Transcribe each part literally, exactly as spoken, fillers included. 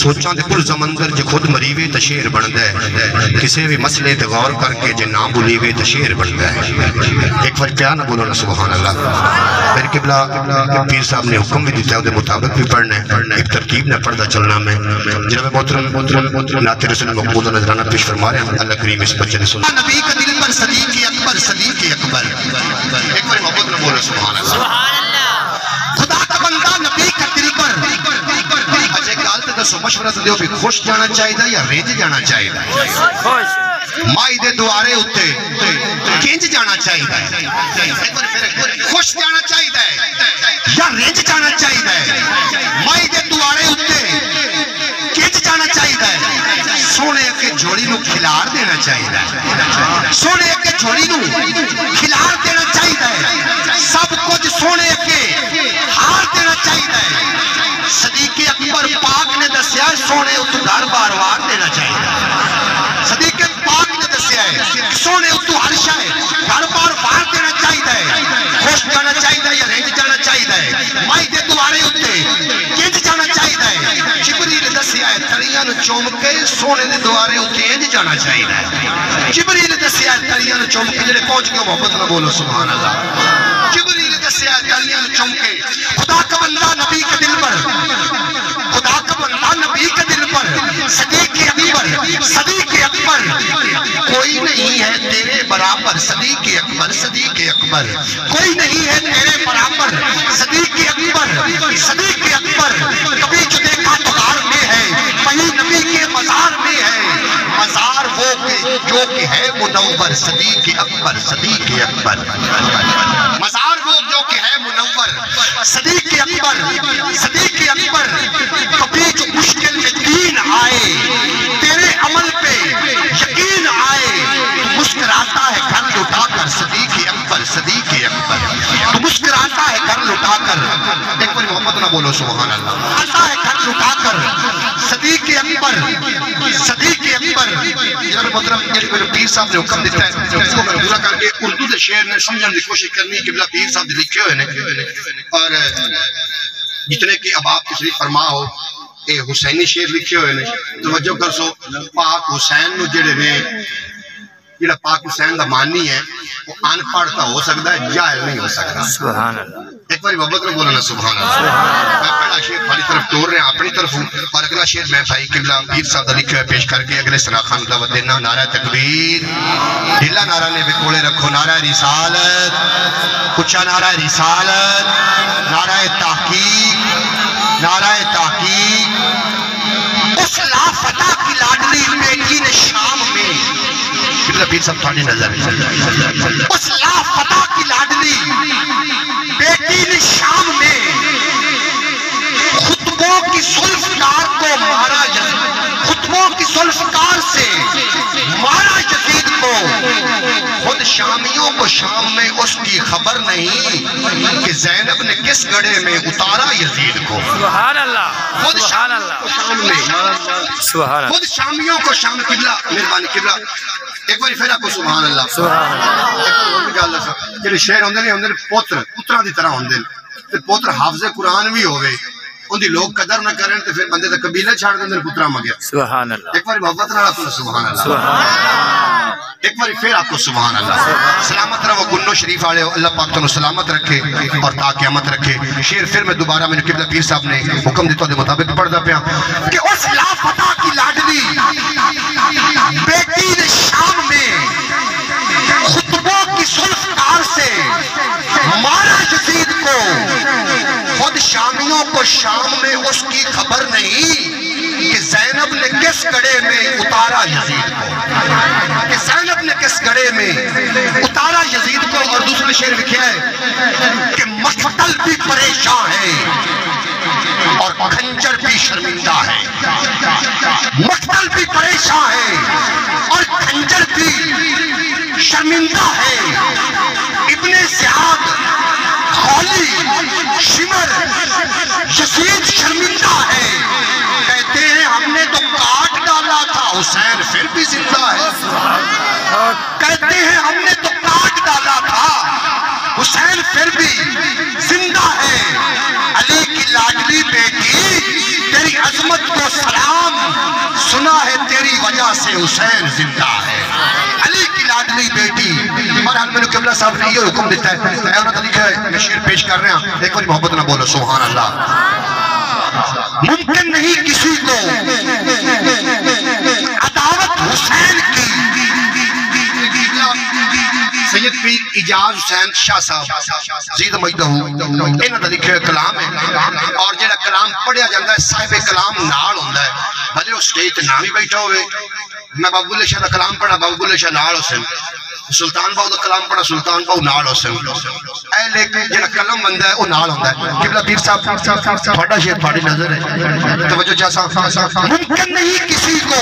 سوچاں دے کل زمندر جے خود مریوے تا شیر بندہ ہے کسے بھی مسئلے تے غور کر کے جے نام بولیوے تا شیر بندہ ہے ایک وقت کیا نہ بولو نا سبحان اللہ میرے قبلہ پیر صاحب نے حکم بھی دیتا ہے دے مطابق بھی پڑھنا ہے ایک ترکیب نے پڑھتا چلنا میں جناب محترم نعت رسول مقبول و نظرانہ پیش فرما رہے ہیں اللہ کریم اس بچے نے سنا نبی کا دل پر صدیق اکبر صدیق اکبر ایک بار محبت نے بولو سبحان اللہ خدا کا بندہ نبی کا دل پر اچھا ایک گالتے دسو مشورہ سے دیو بھی خوش جانا چاہیے دا یا ریج جانا چاہیے دا مائی دے دوارے ہوتے کینج جانا چاہیے دا خوش جانا چاہیے دا یا ریج جانا چاہیے دا مائی دے دوارے ہوتے کینج جانا چاہیے دا سونے کے جھوڑی نو کھلار دینا چاہیے دا سونے کے جھوڑی نو کھلار دینا چاہیے دا سب کچھ سونے کے ہار دینا چاہیے دا صدیق اکبر پاک نے دسیا ہے سونے اتو گھر بار وار دینا چاہیے دا صدیق پاک نے دسیا ہے سونے اتو ہر شاہ گھر بار وار دینا چاہیے دا خوش جانا چاہیے دا یا رینج جانا چاہیے دا مائی دے دوارے ہوتے کینج جانا چاہیے دا جبریل دسیا ہے تریاں چوم کے سونے دے دوارے ہوتے انج جانا چاہیے دا جبریل دسیا ہے تریاں چوم کے جنہیں پہنچ کے محبت نہ بولو سبحان اللہ جبریل دسیا ہے تریاں چوم کے خدا کا بندہ نبی کے دل پر خدا کا بندہ نبی کے دل پر صدیق اکبر صدیق اکبر کوئی نہیں ہے تیرے برابر صدیق اکبر صدیق اکبر کوئی نہیں ہے تیرے برابر صدیق اکبر صدیق اکبر کبھی جو دیکھا تو غار میں ہے وہی نبی کے مزار میں ہے مزار وہ جو کہ ہے منور صدیق اکبر صدیق اکبر مزار وہ جو کہ ہے منور صدیق اکبر صدیق اکبر کبھی جو مشکل میں دین آئے تیرے عمل پہ یقین آئے تو مسکراتا ہے گھر لٹا کر صدیق اکبر صدیق اکبر تو مسکراتا ہے گھر لٹا کر ایک بار محبت نہ بولو سبحان اللہ آتا ہے گھر لٹا کر صدیق اکبر صدیق اکبر جناب محترم میرے پیر صاحب نے حکم دیتا ہے اس کو میں پورا کر کے اردو دے شعر نے سمجھنے کی کوشش کرنی کہ بلا پیر صاحب لکھے ہوئے نے اور جتنے کی اب آپ تشریف فرما ہو اے حسینی شعر لکھے ہوئے نے توجہ کر سو پاک حسین نو جڑے نے جڑا پاک حسین دا مانی ہے وہ ان پڑھ تا ہو سکتا ہے جاہل نہیں ہو سکتا سبحان اللہ ایک باری محبت نے بولنا سبحان اللہ میں پہلا شعر خالی طرف ٹور رہے ہیں اپنی طرف ہوں اور اگلا شعر میں بھائی قبلہ پیر صاحب دا لکھے ہوئے پیش کر کے اگلے سنا خان دعوت دینا نعرہ تکبیر ڈھلا نعرہ نے بکولے رکھو نعرہ رسالت کچھا نعرہ رسالت نعرہ تحقیق نعرہ تحقیق اس لافتہ کی لاڈلی بیٹی نے شام میں قبلہ پیر صاحب تھوڑی نظر اس لافتہ کی لاڈلی بیٹی نے شام میں خطبوں کی سلفکار کو مارا یزید خطبوں کی سلفکار سے مارا یزید کو خود شامیوں کو شام میں اس کی خبر نہیں کہ زینب نے کس گڑے میں اتارا یزید کو سبحان اللہ خود سبحان اللہ شام میں سبحان خود شامیوں کو شام قبلہ مہربانی قبلہ ایک باری پھر آپ کو سبحان اللہ سبحان اللہ جنہی شہر ہوندے نے ہوندے نے پوتر پترہ دی طرح ہوندے نے پوتر حافظ قرآن بھی ہوئے ان دی لوگ قدر نہ کریں تو پھر بندے دا قبیلہ چھاڑ دیں پترہ مگیا سبحان اللہ ایک باری محبت نہ آپ کو سبحان اللہ سبحان اللہ ایک باری پھر آپ کو سبحان اللہ سلامت رہو گنو شریف آلے اللہ پاک تنو سلامت رکھے اور تا قیامت رکھے شیر پھر میں دوبارہ میں نے قبلہ پیر صاحب نے حکم دیتا دے مطابق پڑھ دا پیا کہ اس لافتہ کی لاڈلی بیٹی نے شام میں خطبوں کی سلفکار سے مارا یزید کو خود شامیوں کو شام میں اس کی خبر نہیں کہ زینب نے کس گڑے میں اتارا یزید کو کہ زینب نے کس گڑے میں اتارا یزید کو اور دوسرے شعر لکھا ہے کہ مقتل بھی پریشان ہے اور کھنجر بھی شرمندہ ہے مقتل بھی پریشان ہے اور کھنجر بھی شرمندہ ہے ابن زیاد خولی شمر یزید شرمندہ ہے کہتے ہیں ہم نے تو کاٹ ڈالا تھا حسین پھر بھی زندہ ہے کہتے ہیں ہم نے تو کاٹ ڈالا تھا حسین پھر بھی زندہ ہے علی کی لاڈلی بیٹی تیری عظمت کو سلام وجہ سے حسین زندہ ہے، علی کی لاڈلی بیٹی۔ بہرحال میں نے قبلہ صاحب نے یہ حکم دیتا ہے، اے انہوں نے لکھا ہے، میں شعر پیش کر رہے ہیں، ایک بار محبت نہ بولو سبحان اللہ۔ ممکن نہیں کسی کو عداوت حسین کی۔ سید پیر اجاز حسین شاہ صاحب زید مجدہ انہوں نے لکھے کلام ہے، اور جیڑا کلام پڑھیا جاندہ ہے صاحب کلام نال ہوندہ ہے، بھلے وہ سٹیج تے نامی بیٹھا ہوئے۔ میں بابو اللہ شاہ دا کلام پڑھا، بابو اللہ شاہ نال حسین، سلطان باؤ دا کلام پڑھا، سلطان باؤ نال حسین۔ اے لیکن جیڑا کلم بندہ ہے وہ نال ہوندہ ہے۔ قبلہ پیر صاحب تھوڑا شیر تھوڑی نظر ہے، توجہ چاہتا ہوں۔ ممکن نہیں کسی کو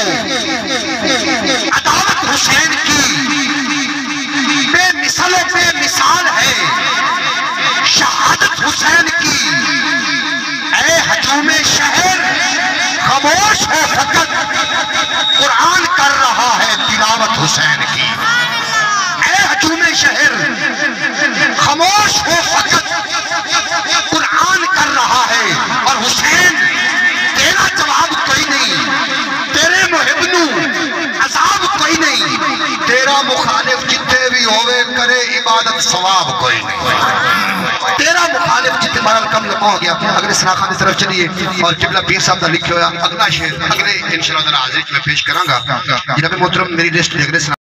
عداوت حسین کی، بے مثل و بے مثال ہے شہادت حسین کی۔ اے ہجوم شہر خاموش ہو فقط، قرآن کر رہا ہے تلاوت حسین کی۔ اے ہجوم شہر خاموش ہو فقط، قرآن کر رہا ہے، اور حسین تیرا جواب کوئی نہیں، تیرے محب نو عذاب کوئی نہیں، تیرا مخالف جتے بھی ہوئے کرے عبادت ثواب کوئی نہیں، تیرا مخالف جتے بہرحال کم لکھا ہو گیا۔ اگلے سناخان کی طرف چلیے، اور قبلہ پیر صاحب دا لکھے ہویا اگلا شعر اگلے انشاءاللہ حاضر میں پیش کراں گا۔ جناب محترم میری لسٹ اگلے